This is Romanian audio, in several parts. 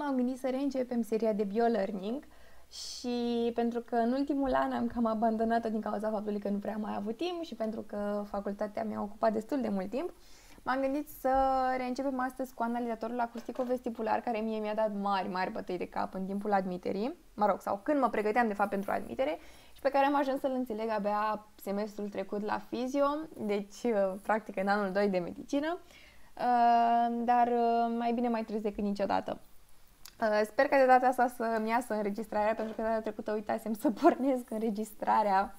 m-am gândit să reîncepem seria de biolearning și pentru că în ultimul an am cam abandonat-o din cauza faptului că nu prea am mai avut timp și pentru că facultatea mi-a ocupat destul de mult timp, m-am gândit să reîncepem astăzi cu analizatorul acustico-vestibular, care mie mi-a dat mari bătăi de cap în timpul admiterii, sau când mă pregăteam de fapt pentru admitere, și pe care am ajuns să-l înțeleg abia semestrul trecut la fizio, deci practic în anul 2 de medicină, dar mai bine mai târziu decât niciodată. Sper că de data asta să-mi iasă înregistrarea, pentru că data trecută uitasem să pornesc înregistrarea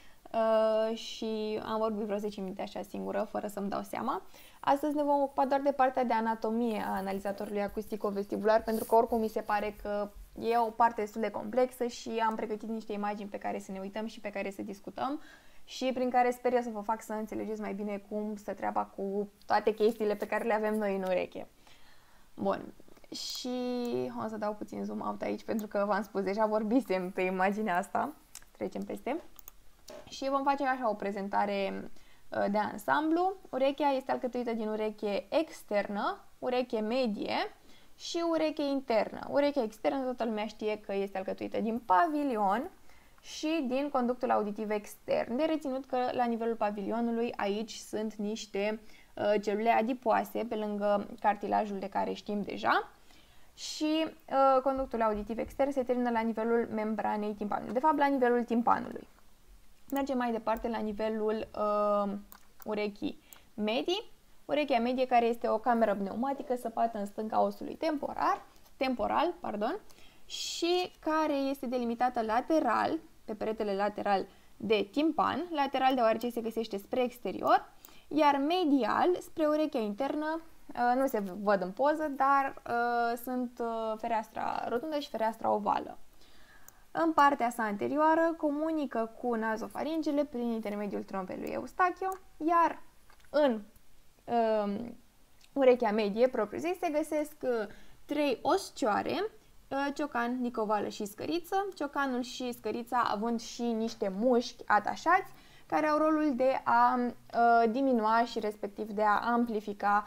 și am vorbit vreo 10 minute așa singură, fără să-mi dau seama. Astăzi ne vom ocupa doar de partea de anatomie a analizatorului acustico-vestibular, pentru că oricum mi se pare că e o parte destul de complexă și am pregătit niște imagini pe care să ne uităm și pe care să discutăm și prin care sper eu să vă fac să înțelegeți mai bine cum stă treaba cu toate chestiile pe care le avem noi în ureche. Bun. Și o să dau puțin zoom out aici pentru că v-am spus, deja vorbisem pe imaginea asta. Trecem peste. Și vom face așa o prezentare de ansamblu. Urechea este alcătuită din ureche externă, ureche medie și ureche internă. Urechea externă toată lumea știe că este alcătuită din pavilion și din conductul auditiv extern. De reținut că la nivelul pavilionului aici sunt niște celule adipoase pe lângă cartilajul de care știm deja și conductul auditiv extern se termină la nivelul membranei timpanului, de fapt la nivelul timpanului. Mergem mai departe la nivelul urechii medii. Urechea medie, care este o cameră pneumatică săpată în stânga osului temporal, și care este delimitată lateral, pe peretele lateral, de timpan, lateral deoarece se găsește spre exterior, iar medial spre urechea internă. Nu se văd în poză, dar sunt fereastra rotundă și fereastra ovală. În partea sa anterioară comunică cu nazofaringele prin intermediul trompei lui Eustachio, iar în urechea medie propriu-zis se găsesc trei oscioare, ciocan, nicovală și scăriță, ciocanul și scărița având și niște mușchi atașați care au rolul de a diminua și respectiv de a amplifica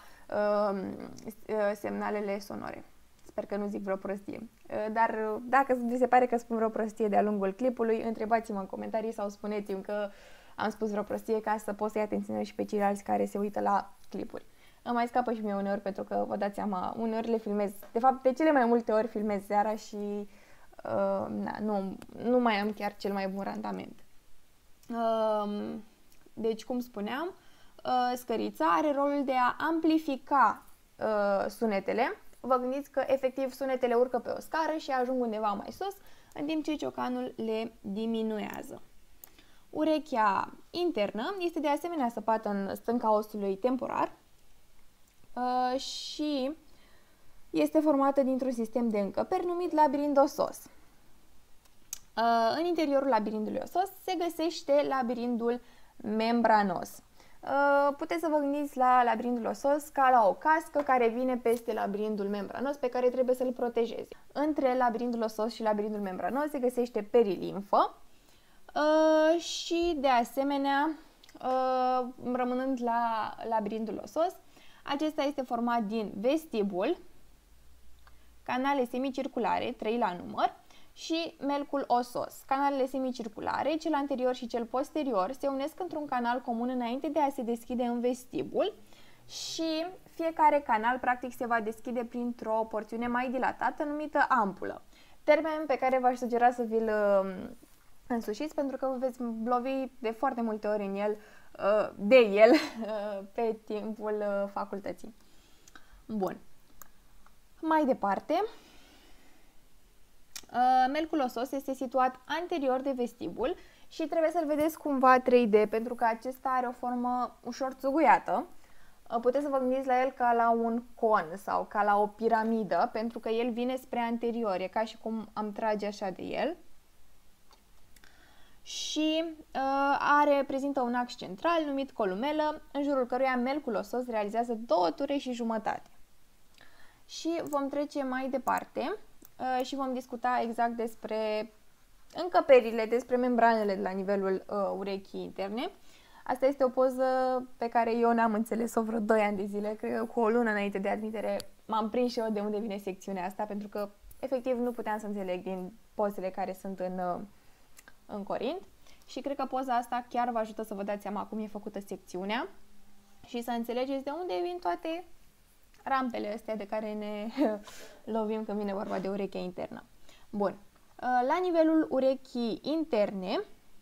semnalele sonore. Sper că nu zic vreo prostie. Dar dacă vi se pare că spun vreo prostie de-a lungul clipului, întrebați-mă în comentarii sau spuneți-mi că am spus vreo prostie ca să pot să-i atenționez și pe ceilalți care se uită la clipuri. Îmi mai scapă și mie uneori pentru că, vă dați seama, uneori le filmez. De fapt, de cele mai multe ori filmez seara și nu mai am chiar cel mai bun randament. Deci, cum spuneam, scărița are rolul de a amplifica sunetele. Vă gândiți că efectiv sunetele urcă pe o scară și ajung undeva mai sus, în timp ce ciocanul le diminuează. Urechea internă este de asemenea săpată în stânca osului temporar și este formată dintr-un sistem de încăperi numit labirint osos. În interiorul labirintului osos se găsește labirintul membranos. Puteți să vă gândiți la labirintul osos ca la o cască care vine peste labirintul membranos pe care trebuie să-l protejeze. Între labirintul osos și labirintul membranos se găsește perilimfă și de asemenea, rămânând la labirintul osos, acesta este format din vestibul, canale semicirculare, 3 la număr, și melcul osos. Canalele semicirculare, cel anterior și cel posterior, se unesc într-un canal comun înainte de a se deschide în vestibul și fiecare canal practic se va deschide printr-o porțiune mai dilatată numită ampulă. Termen pe care v-aș sugera să vi-l însușiți pentru că vă veți lovi de foarte multe ori de el pe timpul facultății. Bun. Mai departe, melcul osos este situat anterior de vestibul și trebuie să-l vedeți cumva 3D pentru că acesta are o formă ușor țuguiată. Puteți să vă gândiți la el ca la un con sau ca la o piramidă pentru că el vine spre anterior, e ca și cum am trage așa de el. Și prezintă un ax central numit columelă, în jurul căruia melcul osos realizează 2 ture și jumătate. Și vom trece mai departe și vom discuta exact despre încăperile, despre membranele de la nivelul urechii interne. Asta este o poză pe care eu n-am înțeles-o vreo 2 ani de zile, cred că cu o lună înainte de admitere m-am prins și eu de unde vine secțiunea asta, pentru că efectiv nu puteam să înțeleg din pozele care sunt în Corint și cred că poza asta chiar vă ajută să vă dați seama cum e făcută secțiunea și să înțelegeți de unde vin toate rampele astea de care ne lovim când vine vorba de urechea internă. Bun. La nivelul urechii interne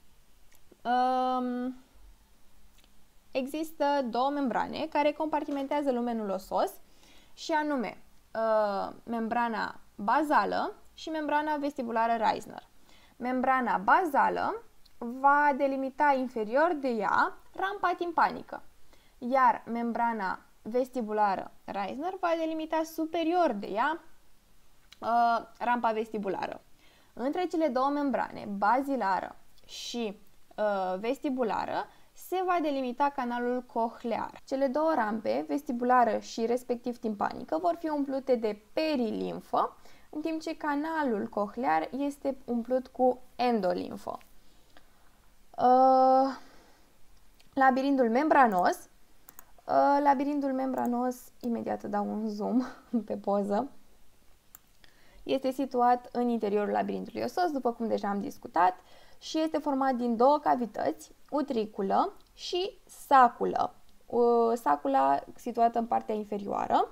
există două membrane care compartimentează lumenul osos și anume membrana bazală și membrana vestibulară Reisner. Membrana bazală va delimita inferior de ea rampa timpanică, iar membrana vestibulară Reisner va delimita superior de ea rampa vestibulară. Între cele două membrane, bazilară și vestibulară, se va delimita canalul cochlear. Cele două rampe, vestibulară și respectiv timpanică, vor fi umplute de perilimfă, în timp ce canalul cochlear este umplut cu endolimfă. Labirintul membranos. Labirintul membranos, imediat dau un zoom pe poză, este situat în interiorul labirintului osos, după cum deja am discutat, și este format din două cavități, utriculă și saculă. Sacula situată în partea inferioară.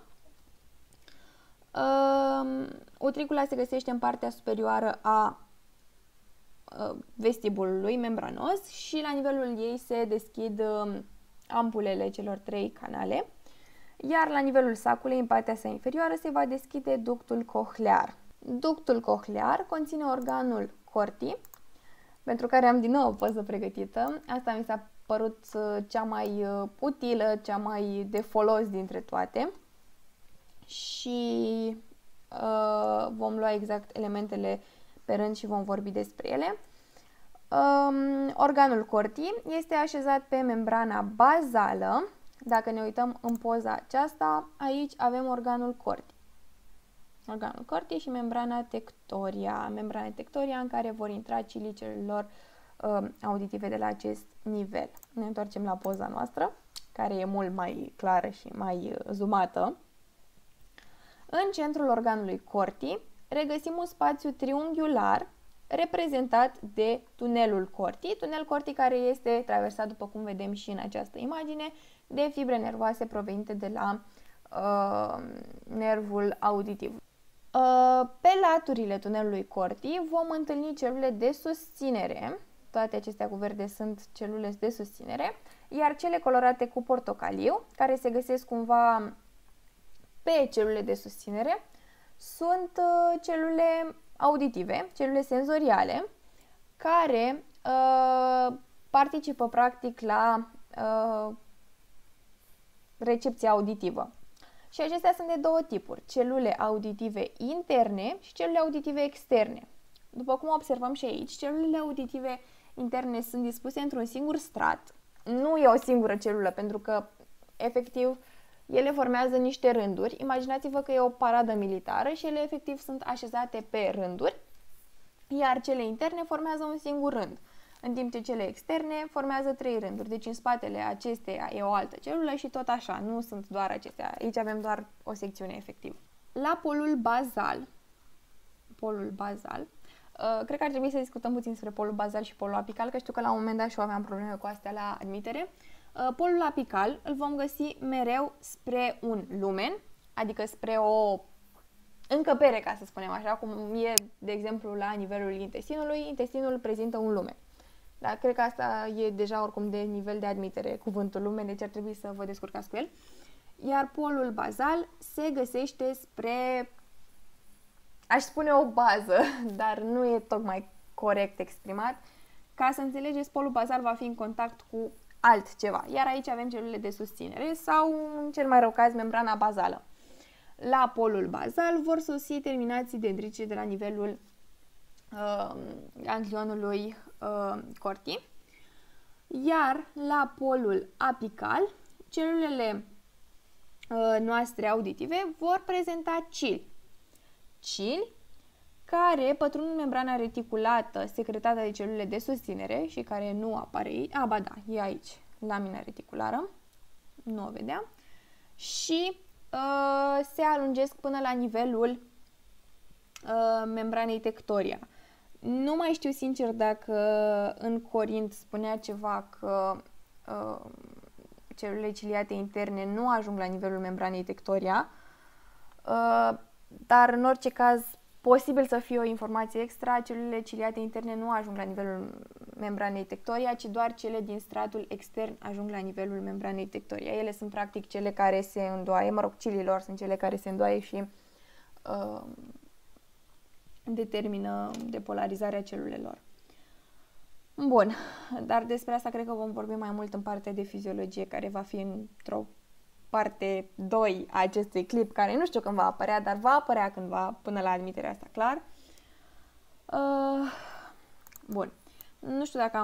Utricula se găsește în partea superioară a vestibulului membranos și la nivelul ei se deschid ampulele celor trei canale, iar la nivelul saculei, în partea sa inferioară, se va deschide ductul cochlear. Ductul cochlear conține organul corti, pentru care am din nou o poză pregătită. Asta mi s-a părut cea mai utilă, cea mai de folos dintre toate și vom lua exact elementele pe rând și vom vorbi despre ele. Organul corti este așezat pe membrana bazală. Dacă ne uităm în poza aceasta, aici avem organul corti. Organul corti și membrana tectoria. Membrana tectoria în care vor intra cilicele lor auditive de la acest nivel. Ne întoarcem la poza noastră, care e mult mai clară și mai zoomată. În centrul organului corti regăsim un spațiu triunghiular reprezentat de tunelul corti, tunel corti care este traversat, după cum vedem și în această imagine, de fibre nervoase provenite de la nervul auditiv. Pe laturile tunelului corti vom întâlni celule de susținere, toate acestea cu verde sunt celule de susținere, iar cele colorate cu portocaliu, care se găsesc cumva pe celule de susținere, sunt celule auditive, celule senzoriale, care participă practic la recepția auditivă. Și acestea sunt de două tipuri, celule auditive interne și celule auditive externe. După cum observăm și aici, celulele auditive interne sunt dispuse într-un singur strat. Nu e o singură celulă, pentru că, efectiv, ele formează niște rânduri. Imaginați-vă că e o paradă militară și ele, efectiv, sunt așezate pe rânduri, iar cele interne formează un singur rând, în timp ce cele externe formează 3 rânduri. Deci în spatele acesteia e o altă celulă și tot așa, nu sunt doar acestea. Aici avem doar o secțiune efectivă. La polul bazal, cred că ar trebui să discutăm puțin despre polul bazal și polul apical, că știu că la un moment dat și eu aveam probleme cu astea la admitere. Polul apical îl vom găsi mereu spre un lumen, adică spre o încăpere, ca să spunem așa, cum e, de exemplu, la nivelul intestinului. Intestinul prezintă un lumen. Dar cred că asta e deja oricum de nivel de admitere, cuvântul lumen, deci ar trebui să vă descurcați cu el. Iar polul bazal se găsește spre, aș spune o bază, dar nu e tocmai corect exprimat. Ca să înțelegeți, polul bazal va fi în contact cu altceva. Iar aici avem celulele de susținere sau, în cel mai rău caz, membrana bazală. La polul bazal vor sosi terminații dendrice de la nivelul ganglionului corti, iar la polul apical celulele noastre auditive vor prezenta cili care pătrund în membrana reticulată secretată de celule de susținere și care nu apare aici. Ba da, e aici, lamina reticulară, nu o vedeam, și se alungesc până la nivelul membranei tectoria. Nu mai știu sincer dacă în Corint spunea ceva că celulele ciliate interne nu ajung la nivelul membranei tectoria, dar în orice caz posibil să fie o informație extra, celulele ciliate interne nu ajung la nivelul membranei tectoria, ci doar cele din stratul extern ajung la nivelul membranei tectoria. Ele sunt practic cele care se îndoaie, ciliile lor sunt cele care se îndoaie și determină depolarizarea celulelor. Bun, dar despre asta cred că vom vorbi mai mult în partea de fiziologie, care va fi într-o parte 2 a acestui clip, care nu știu când va apărea, dar va apărea cândva până la admiterea asta, clar. Bun, nu știu dacă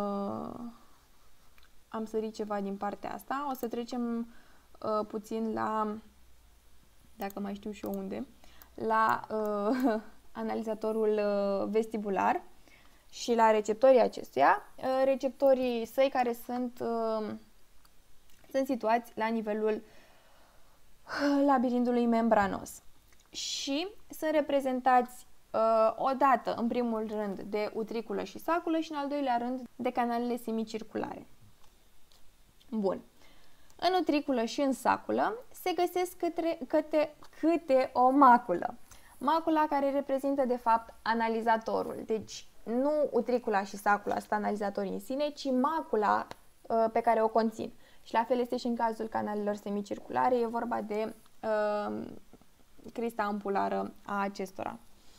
am sărit ceva din partea asta. O să trecem puțin la, dacă mai știu și eu unde, la analizatorul vestibular și la receptorii acestuia. Receptorii săi care sunt situați la nivelul labirintului membranos și sunt reprezentați odată, în primul rând, de utriculă și saculă și în al doilea rând de canalele semicirculare. Bun. În utriculă și în saculă se găsesc câte o maculă. Macula care reprezintă, de fapt, analizatorul. Deci, nu utricula și sacula sunt analizatorii în sine, ci macula pe care o conțin. Și la fel este și în cazul canalelor semicirculare, e vorba de crista ampulară a acestora.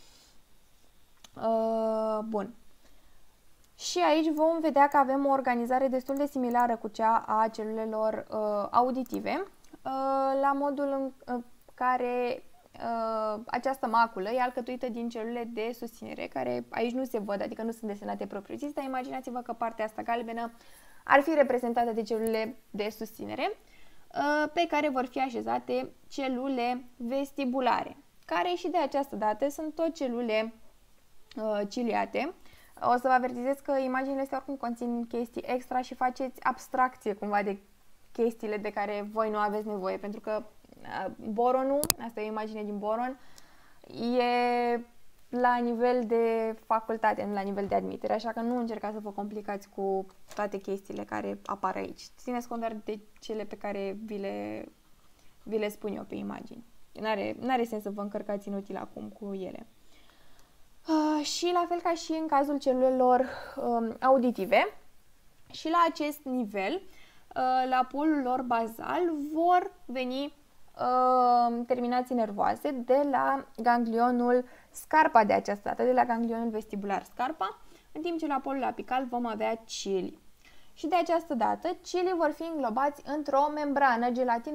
Bun. Și aici vom vedea că avem o organizare destul de similară cu cea a celulelor auditive, la modul în care această maculă e alcătuită din celule de susținere, care aici nu se văd, adică nu sunt desenate propriu-zis, dar imaginați-vă că partea asta galbenă ar fi reprezentată de celule de susținere, pe care vor fi așezate celule vestibulare, care și de această dată sunt tot celule ciliate. O să vă avertizez că imaginile astea oricum conțin chestii extra și faceți abstracție cumva de chestiile de care voi nu aveți nevoie, pentru că boronul, asta e o imagine din boron, e la nivel de facultate, nu la nivel de admitere, așa că nu încercați să vă complicați cu toate chestiile care apar aici. Țineți cont doar de cele pe care vi le spun eu pe imagini. N-are sens să vă încărcați inutil acum cu ele. Și la fel ca și în cazul celulelor auditive, și la acest nivel, la polul lor bazal, vor veni terminații nervoase de la ganglionul Scarpa de această dată, de la ganglionul vestibular Scarpa, în timp ce la polul apical vom avea cili. Și de această dată, cilii vor fi înglobați într-o membrană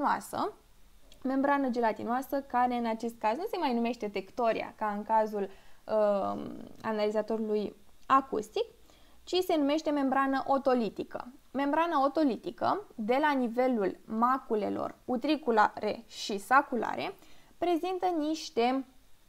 gelatinoasă care în acest caz nu se mai numește tectoria, ca în cazul analizatorului acustic, ci se numește membrană otolitică. Membrana otolitică, de la nivelul maculelor utriculare și saculare, prezintă niște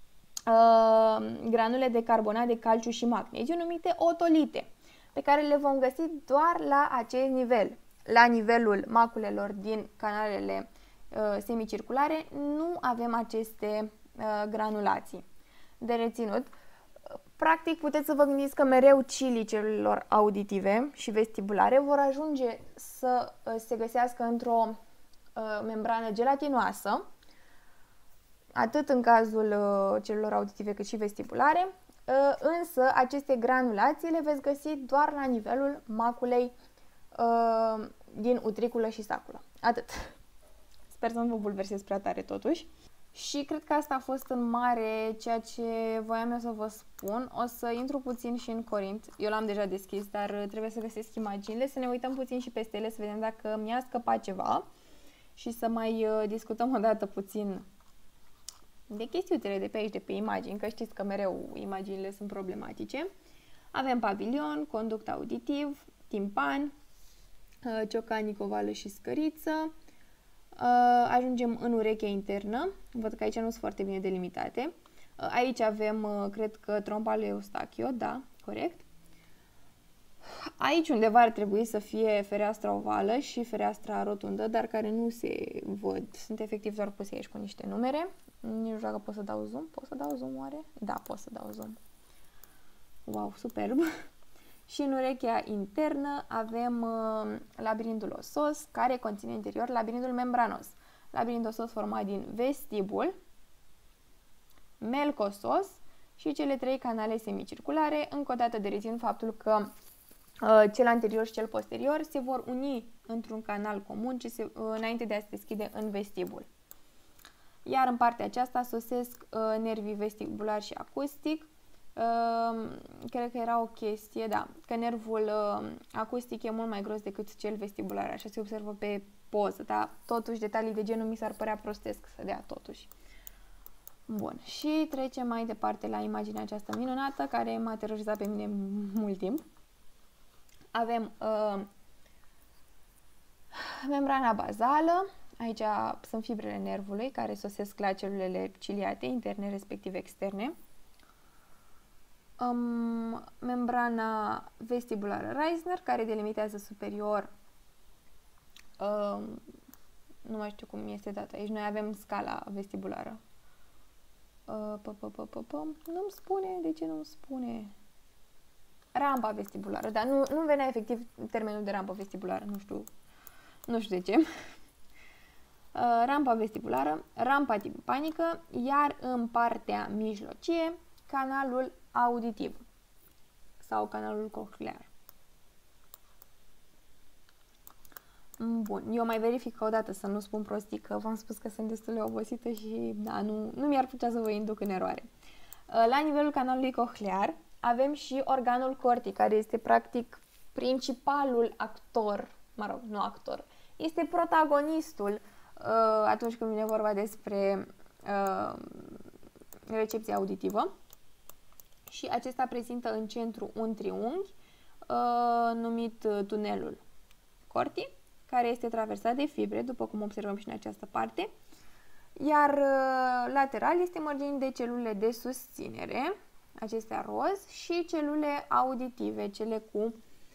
granule de carbonat de calciu și magneziu numite otolite, pe care le vom găsi doar la acest nivel. La nivelul maculelor din canalele semicirculare nu avem aceste granulații de reținut. Practic, puteți să vă gândiți că mereu cilii celulelor auditive și vestibulare vor ajunge să se găsească într-o membrană gelatinoasă, atât în cazul celulelor auditive cât și vestibulare, însă aceste granulații le veți găsi doar la nivelul maculei din utriculă și saculă. Atât. Sper să nu vă bulversez prea tare totuși. Și cred că asta a fost în mare ceea ce voiam eu să vă spun. O să intru puțin și în Corint. Eu l-am deja deschis, dar trebuie să găsesc imaginile, să ne uităm puțin și peste ele, să vedem dacă mi-a scăpat ceva și să mai discutăm o dată puțin de chestiutele de pe aici, de pe imagini, că știți că mereu imaginile sunt problematice. Avem pavilion, conduct auditiv, timpan, ciocanic, ovală și scăriță. Ajungem în urechea internă. Văd că aici nu sunt foarte bine delimitate. Aici avem, cred că, trompa lui Eustachio, da, corect. Aici undeva ar trebui să fie fereastra ovală și fereastra rotundă, dar care nu se văd. Sunt efectiv doar puse aici cu niște numere. Nici nu știu dacă pot să dau zoom. Pot să dau zoom oare? Da, pot să dau zoom. Wow, superb! Și în urechea internă avem labirintul osos, care conține interior labirintul membranos. Labirint osos format din vestibul, melc osos și cele 3 canale semicirculare, încă o dată de reținut faptul că cel anterior și cel posterior se vor uni într-un canal comun înainte de a se deschide în vestibul. Iar în partea aceasta sosesc nervii vestibular și acustic. Cred că era o chestie, da, că nervul acustic e mult mai gros decât cel vestibular, așa se observă pe poză, dar totuși detalii de genul mi s-ar părea prostesc să dea totuși. Bun, și trecem mai departe la imaginea aceasta minunată care m-a terorizat pe mine mult timp. Avem membrana bazală, aici sunt fibrele nervului care sosesc la celulele ciliate, interne respectiv externe. Membrana vestibulară Reisner, care delimitează superior, nu mai știu cum este dată aici, noi avem scala vestibulară. Nu-mi spune, de ce nu-mi spune? Rampa vestibulară, dar nu venea efectiv termenul de rampă vestibulară, nu știu de ce. Rampa vestibulară, rampa timpanică, iar în partea mijlocie, canalul auditiv sau canalul cochlear. Bun, eu mai verific o dată să nu spun prostii, că v-am spus că sunt destul de obosită și da, nu mi-ar putea să vă induc în eroare. La nivelul canalului cochlear avem și organul cortic, care este practic principalul actor, mă rog, nu actor, este protagonistul atunci când vine vorba despre recepția auditivă. Și acesta prezintă în centru un triunghi numit tunelul corti, care este traversat de fibre, după cum observăm și în această parte, iar lateral este mărginit de celule de susținere, acestea roz, și celule auditive, cele cu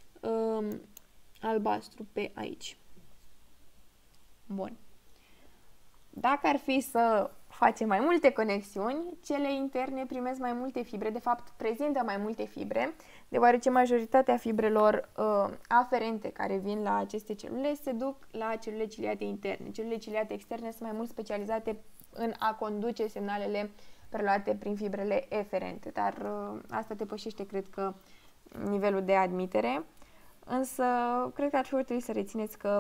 albastru pe aici. Bun. Dacă ar fi să facem mai multe conexiuni, cele interne primesc mai multe fibre, de fapt prezintă mai multe fibre, deoarece majoritatea fibrelor aferente care vin la aceste celule se duc la celule ciliate interne. Celulele ciliate externe sunt mai mult specializate în a conduce semnalele preluate prin fibrele eferente, dar asta depășește, cred că, nivelul de admitere, însă cred că ar fi util să rețineți că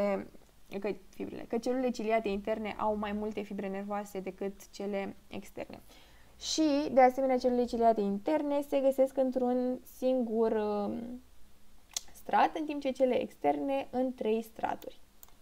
că celulele ciliate interne au mai multe fibre nervoase decât cele externe. Și, de asemenea, celulele ciliate interne se găsesc într-un singur strat, în timp ce cele externe în 3 straturi.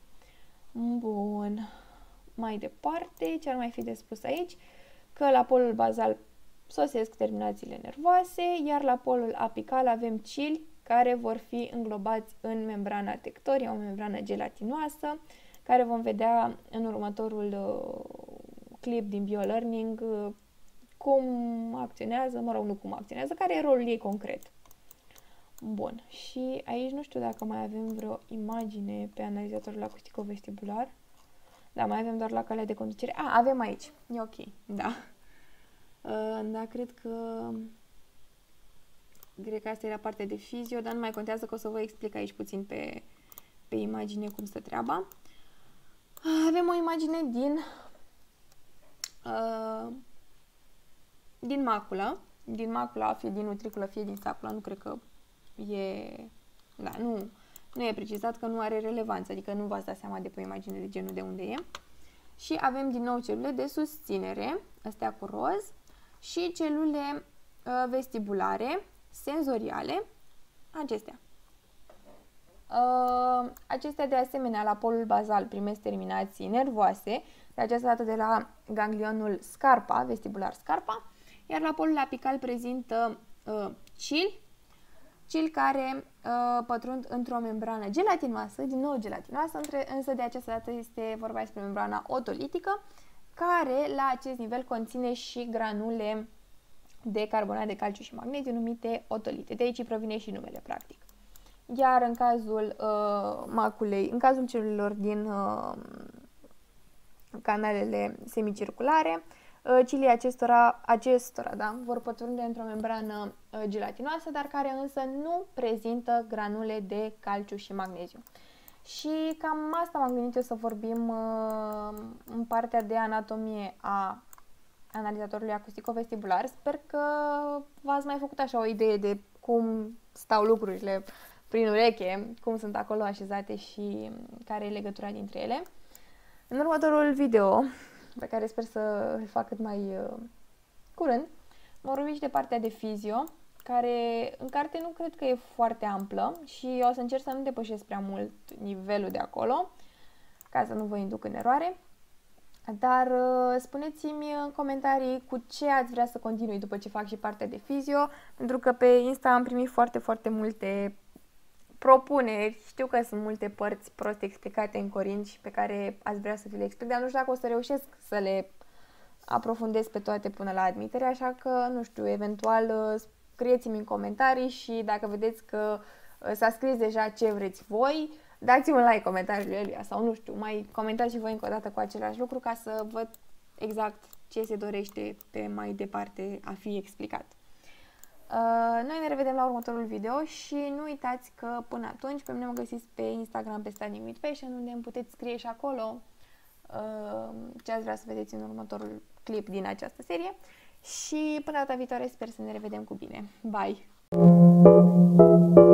Bun. Mai departe, ce ar mai fi de spus aici? Că la polul bazal sosesc terminațiile nervoase, iar la polul apical avem cili care vor fi înglobați în membrana tectorie, o membrană gelatinoasă, care vom vedea în următorul clip din BioLearning cum acționează, mă rog, nu cum acționează, care e rolul ei concret. Bun, și aici nu știu dacă mai avem vreo imagine pe analizatorul acustico-vestibular. Da, mai avem doar la calea de conducere. Avem aici, e ok, da. Da, cred că asta era partea de fizio, dar nu mai contează, că o să vă explic aici puțin pe imagine cum stă treaba. Avem o imagine din macula, fie din utriculă, fie din sacula, nu cred că e... Da, nu e precizat, că nu are relevanță, adică nu v-ați dat seama de pe imagine de genul de unde e. Și avem din nou celule de susținere, astea cu roz, și celule vestibulare, senzoriale, acestea. Acestea de asemenea la polul bazal primesc terminații nervoase, de această dată de la ganglionul Scarpa, vestibular Scarpa, iar la polul apical prezintă cili care pătrund într-o membrană gelatinoasă, din nou gelatinoasă, însă de această dată este vorba despre membrana otolitică, care la acest nivel conține și granule de carbonat de calciu și magneziu numite otolite. De aici provine și numele, practic. iar în cazul maculei, în cazul celulelor din canalele semicirculare, cilii acestora da, vor pătrunde într-o membrană gelatinoasă, dar care însă nu prezintă granule de calciu și magneziu. Și cam asta m-am gândit eu să vorbim în partea de anatomie a analizatorului acustico-vestibular. Sper că v-ați mai făcut așa o idee de cum stau lucrurile prin ureche, cum sunt acolo așezate și care e legătura dintre ele. În următorul video, pe care sper să îl fac cât mai curând, mă vorbi și de partea de fizio, care în carte nu cred că e foarte amplă și o să încerc să nu depășesc prea mult nivelul de acolo, ca să nu vă induc în eroare. Dar spuneți-mi în comentarii cu ce ați vrea să continui după ce fac și partea de fizio, pentru că pe Insta am primit foarte multe propuneri. Știu că sunt multe părți prost explicate în corinci pe care ați vrea să vi le explic, dar nu știu dacă o să reușesc să le aprofundez pe toate până la admitere, așa că, nu știu, eventual scrieți-mi în comentarii și dacă vedeți că s-a scris deja ce vreți voi, dați-mi un like comentariul eluia sau, nu știu, mai comentați și voi încă o dată cu același lucru ca să văd exact ce se dorește pe mai departe a fi explicat. Noi ne revedem la următorul video și nu uitați că până atunci pe mine mă găsiți pe Instagram pe Standing with Fashion, unde îmi puteți scrie și acolo ce ați vrea să vedeți în următorul clip din această serie și până data viitoare sper să ne revedem cu bine. Bye!